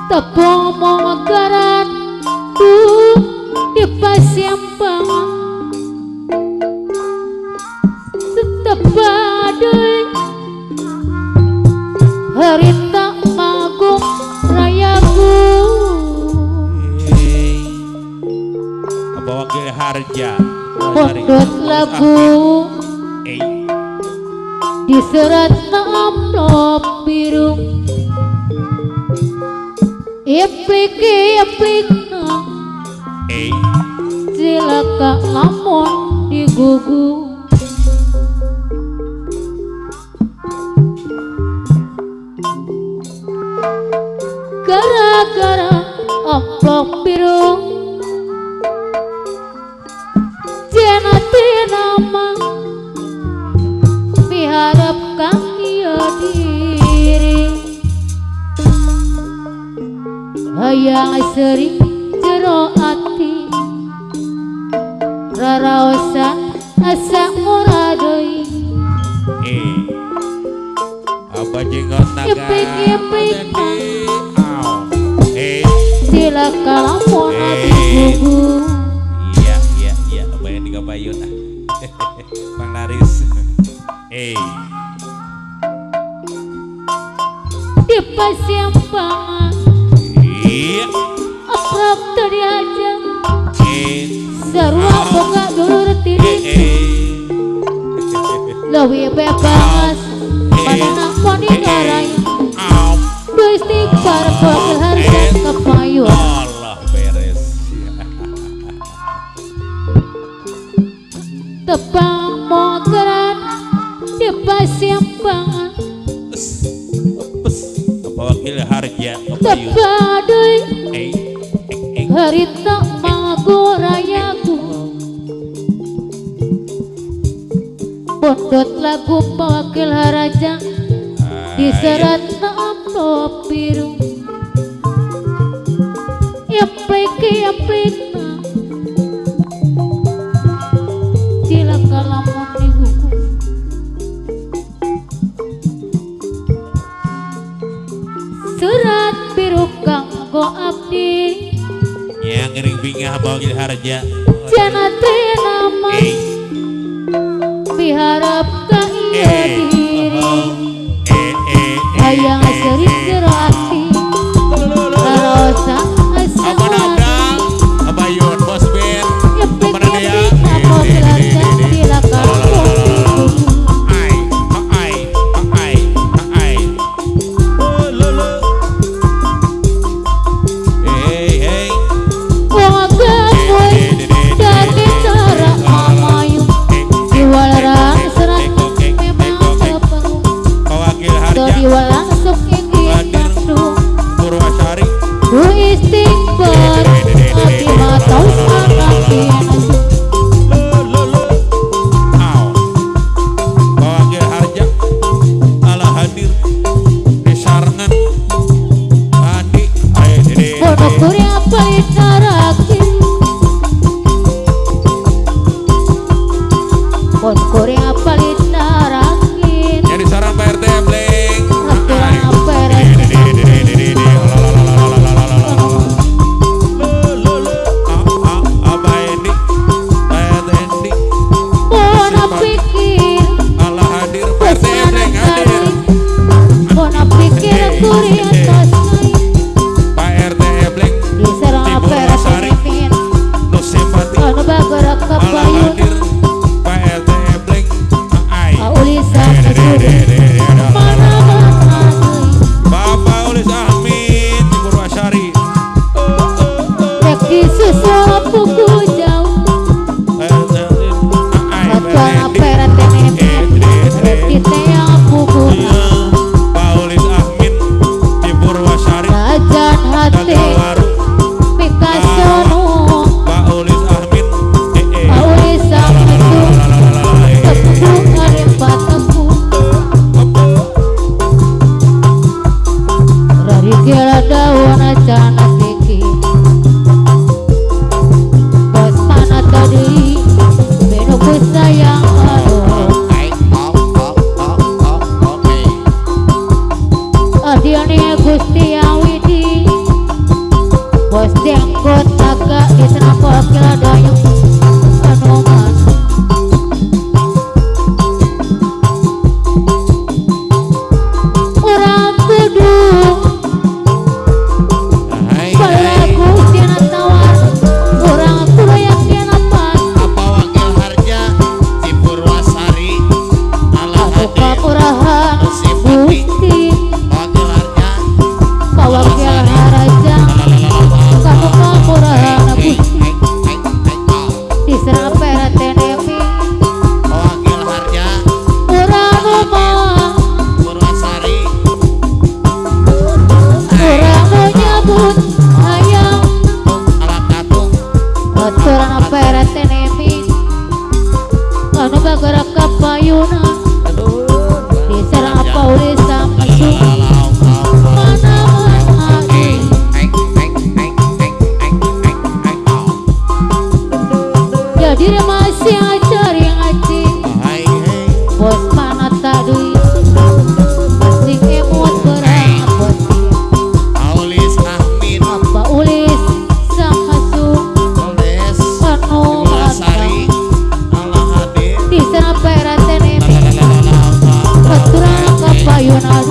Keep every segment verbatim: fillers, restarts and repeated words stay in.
tepung mogaran tuh di pasiampangan setebadai harita magung rayaku apa wakil harja pondot lagu diserat na amplop biru iplik iplik na silaka lamun digugu gara-gara amplop biru jenati nama miharapkan dia diri hayang sering jero ati raraosan asa muradoi eh apa jenggot naga ipik ipik eh sila kalamun gugu iya iya iya apa yang tiga payun ah Bang Laris eh di pasiampangan iya akrab tadi aja eh sarua boga dulur tiri lawi bebas pananang paninggarai istighfar bakal harga kepayun Allah beres tepang mogaran di pasiampangan apa wakil harja tebadai eh harita mago rayaku pondot lagu pewakil haraja diserat na amplop biru iplik iplik na silaka lamun digugu surat biru kanggo abdi yang ngering bingah bawil harja janate nama miharap ka iya diri hayang sering jero ati rarosa asa apa nada apa yun bos ben ipik apa nada ya ipik namo gelarkan sila kalamun ai ai ai ai hey hey wagamoy dari cara mamayu diwalarang serat memang sepenuh wakil dari harja langsung ingin bandung Purwasari ku istighfar tapi matau akan aw wakil harja ala hadir di sarangan andi ayo dede bodoh kuria paling naraki bodoh kuria paling naraki jadi sarang P R T Bleng aturan aperet apa ini P R T ini bona pikir ala hadir P R T Bleng hadir bona pikir kuria tasai P R T Bleng diserang aperet pemimpin no simpati anu bagara ala kapayun hadir P R T Bleng ai aulisan mana mana Bapak Ulis Ahmin di Purwasari Reki sesuatu ku jauh Maka aperet temen Reki teang buku Pak Ulis Ahmin di Purwasari Rajan hati Tagawaru Mikasono Pak Ulis Ahmin Aulisan itu Tepung ngarimpat tepung Rari kira daun acana tiki Bos mana tadi Benuku sayang aduh Adiane Gusti Awidi Bos jenggot agak disenapok kila dayung anoman orang kudu balaku tiana tawar orang kudu yang tiana pas apa wakil harja si Purwasari ala aku hadir kapurahan si Putih bukti wakil harja pawakil haraja kamu kapurahan bukti diserang perat tenemi wakil harja orang rumah Purwasari orang menyebut ayam ala katung aturan perat tenemi anu bagara kapayunan diserang apa oleh samsu mana mana jadi masih cari ngaji bos mana tadi masih emot berapa Aulis Ahmin apa ulis sama su Aulis anu Purwasari ala hadir di sana perat tenemi aturan kapayunan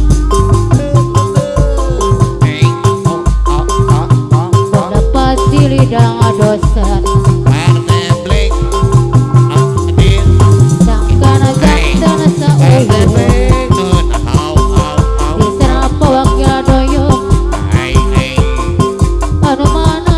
pada pasti lidah ngadosan sangkana jantana sauyu di sana apa wakil doyong anu mana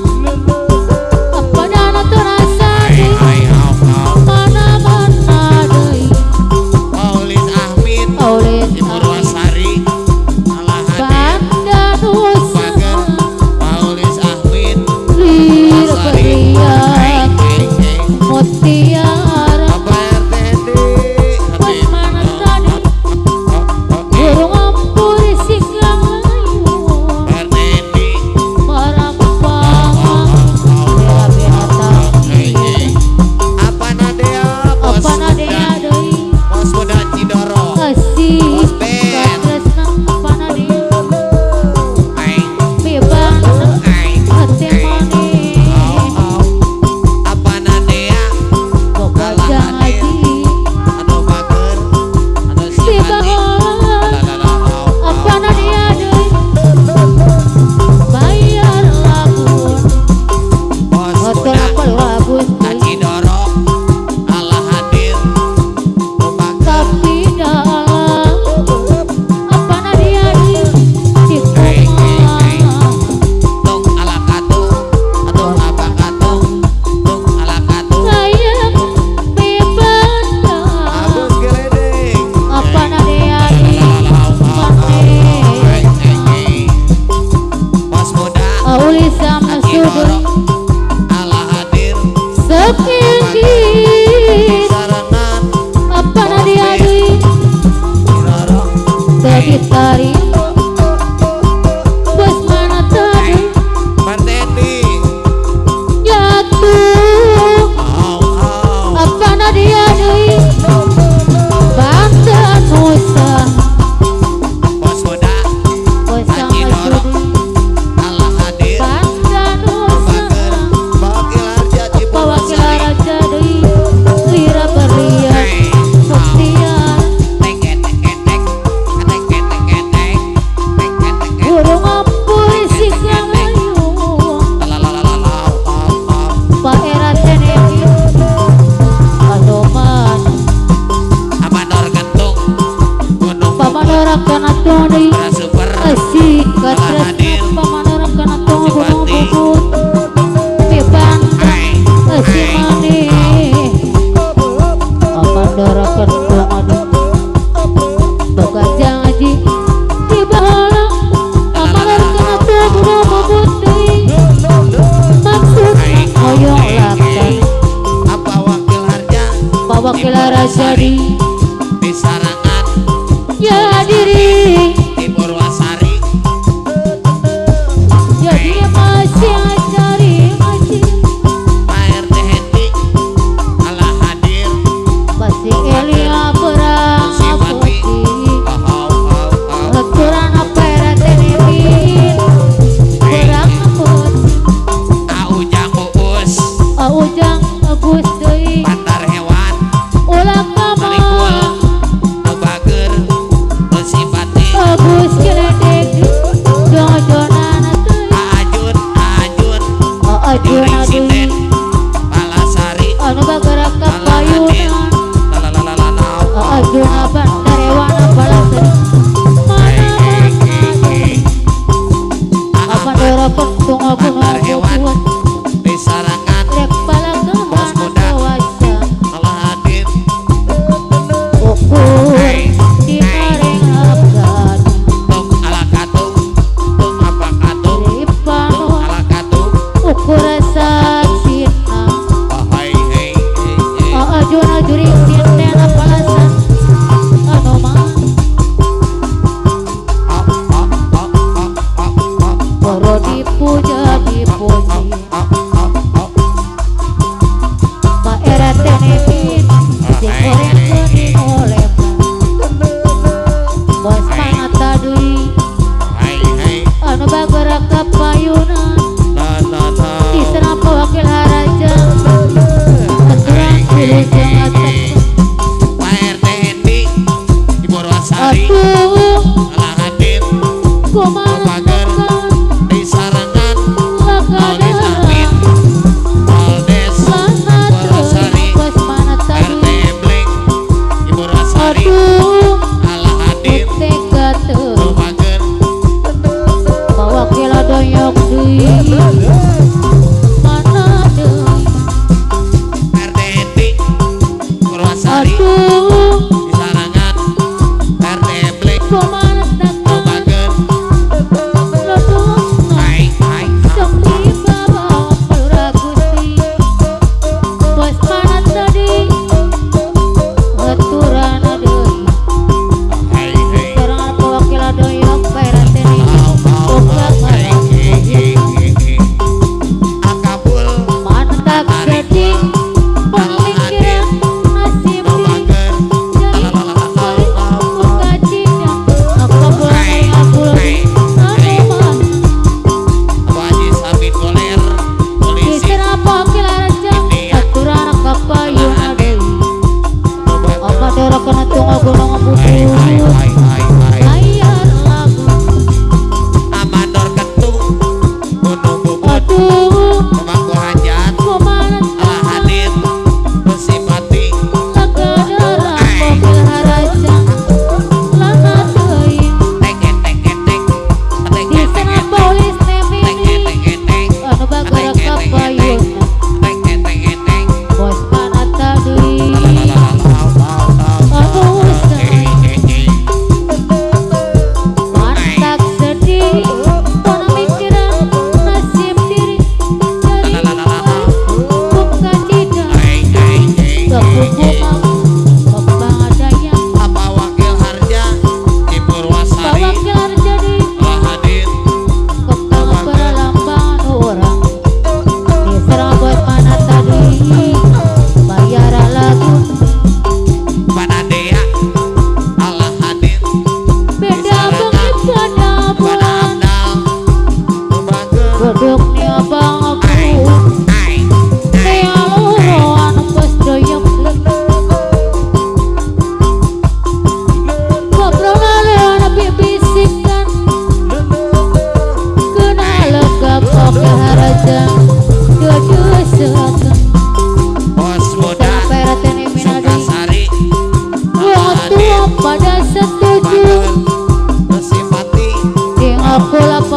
apa dana tu rasani mana mana deui Aulis Ahmin oleh di Purwasari ala hadir banda nusa Aulis Ahmin lir Purwasari beriak mutiara apa R T D bos mana tadi burung ampuri sigang layu R T D marang-marang bela binatang apa Nadia apa nadea deui Bos Muda Cidoro kasih Ben. katresna apa nadea Aing bebang Aing hati manis apa Nadia boga jangaji anu bager anu si simpati bahola apa nadea deui bayar labun Bos hotel Muda apa labun Cidoro ala hadir Rumah tapi dalam apa nadea deui di kumah tung ala katung aduh apa katung tung ala katung sayang bebanda Agus geledeng apa nadea deui Bos Muda auli sama Cidoro sudu ala hadir sepinggir sarangan apa nadea deui Cidoro tadi tari bos mana tadi Martendi jatuh au au apa nadea deui bangsa nusa Bos Muda bos sama sudu ala hadir bangsa nusa bager wakil harja apa wakil Purwasari raja deui lira beriak mutiara burung ampuri sigang layu Pak era tenemi adoman pamanora kana todi asik katresna pamanora kana todi gunung bubut bebang asik manis pamanora kana adu boga janji di bahala pamanora kana todi gunung bubut deui maksud hoyong lakan apa wakil harja pawakil raja di di sarangan ya diri di Purwasari jadi masih cari ngaji Pak R T Hendi ala hadir masih Elia perang Simpati putih au au au au aturan apa era tenemin perang Pager di sarangan Aldes Amin Aldes Purwasari R T Bling Ibu Rasari Ala Hadir Pager Mawakil doyok deui mana deui R T Edi Purwasari aduh di sarangan R T Bling kumaha datang Pager lodong hai hai sok dibawa pelura Gusti bos mana tadi aturan deui hai hai serangan mawakil doyok perateni Akabul mantak jadi pemikiran nasib diri jadi muka cidang aku boleh aku anuman Abu Haji Sabit Goler polisi kisah pakil raja aturan kapayun adeui apa dorok kena tunggu gunung hai hai butuh hai hai hai layar lagu Amanor Ketung Gunung Bubut aduh Pemangku Hajat kumaha Ala Hadir Bersipati Tagadara mobil haraja lana teuing Teket teket tek di Teket sana teket polis nemini teket teket tek anu bagara kapayun Teket teket tek bos mana tadi anu usah mantak sedih pona mikiran nasib diri jadi buka cidang kepukuman kembang adanya Apa Wakil Harja di Purwasari bawakil jadi Ala Hadir kembang berlambang orang diserang bos mana tadi bayaran lagu Panadea Ala Hadir beda banget pada Pada bulan Abdal Pager gedung ni abang aku hai hai hai Nia loroan bos doyok ngobrol leon api bisikan kena lega pokok haraja dua-dua seakan Bos Muda perateni minadi Sukasari Wong tua pada setuju Pager Bersipati di aku